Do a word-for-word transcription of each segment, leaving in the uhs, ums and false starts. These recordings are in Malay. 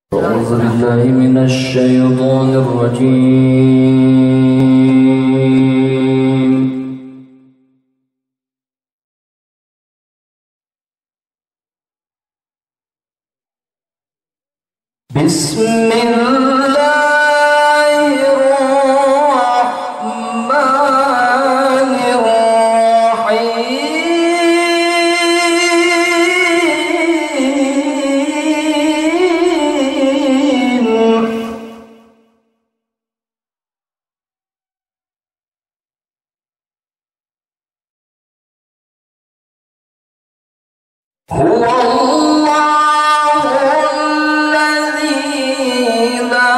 أعوذ بالله من الشيطان الرجيم. بسم الله الرحمن الرحيم. هو الله الذي لا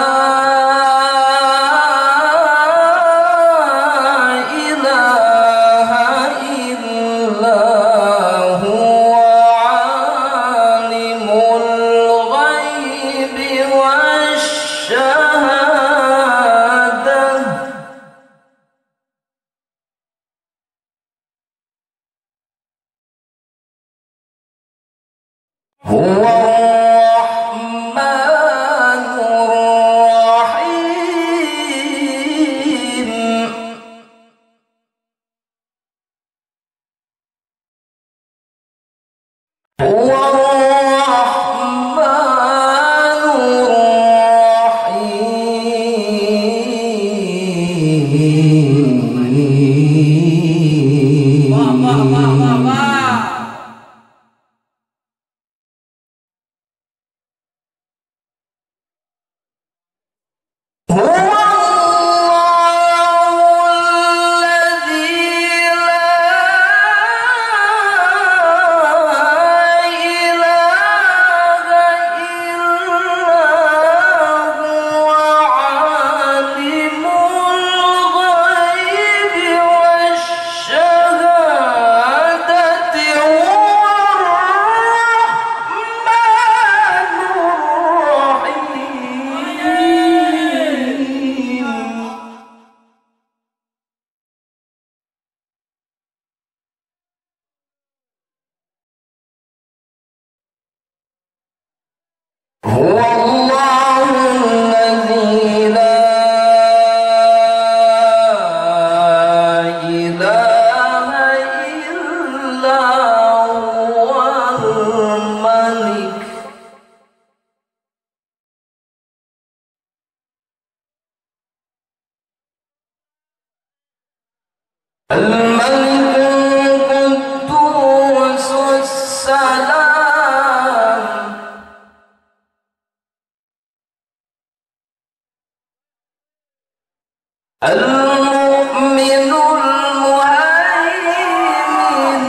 إله إلا هو عالم الغيب والشهادة هو الرحمن الرحيم. هو الرحمن الرحيم. Wah, wah, wah, wah, wah. هو الله الذي لا إله إلا هو عالم الغيب والشهادة هو الرحمن الرحيم. هو الله الذي لا إله إلا هو الملك الملك القدوس السلام المؤمن المهيمن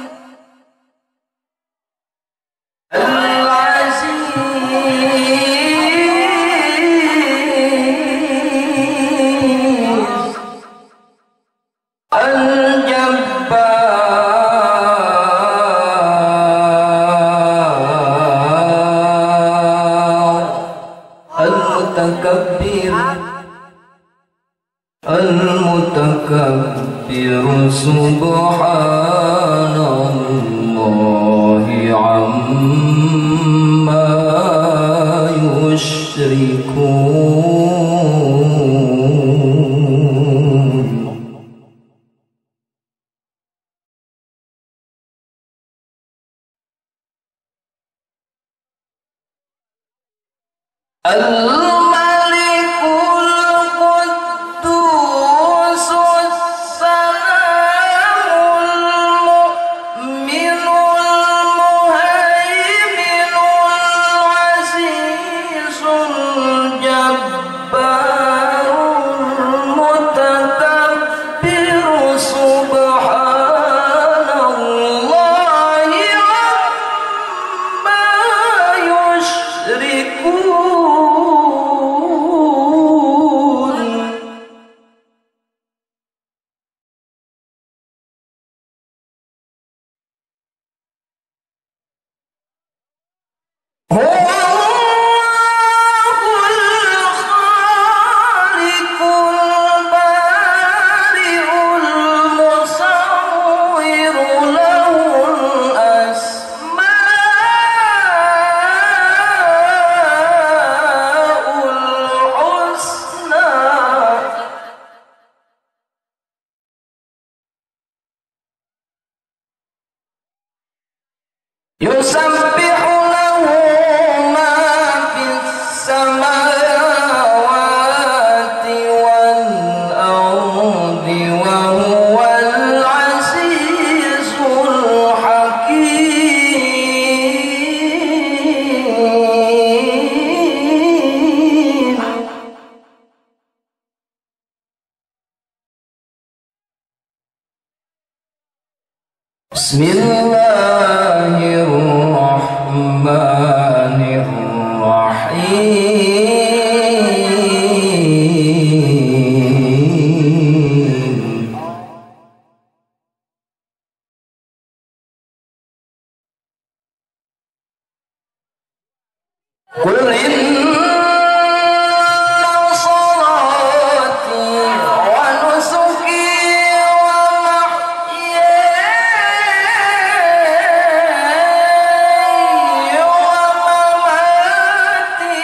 العزيز الجبار المتكبر المتكبر سبحان الله عما يشركون. الملك القدوس السلام المؤمن المهيمن العزيز الجبار المتكبر سبحان الله عما يشركون. Bismillahirrahmanirrahim. Qul inna salati wa nusuki wa mahyaya wa mamati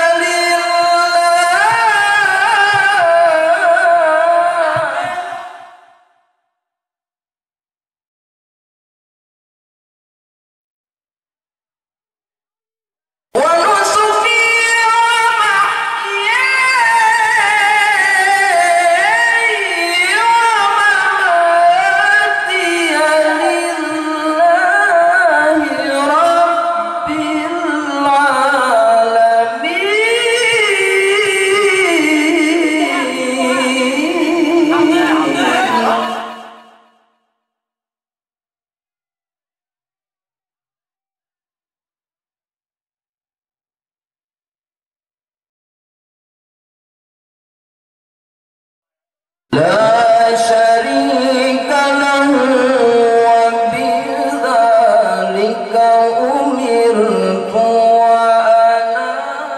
lillah. Wa nusuki La syarika lahu wa bidzalika umirtu wa ana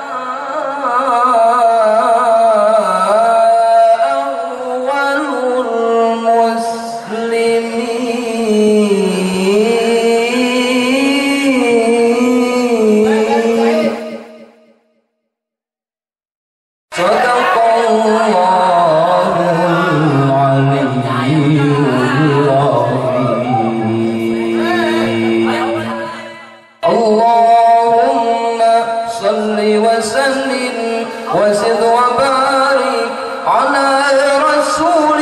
awwalul muslimin. Allahumma salli wa sallim wa zid wa barik ala rasul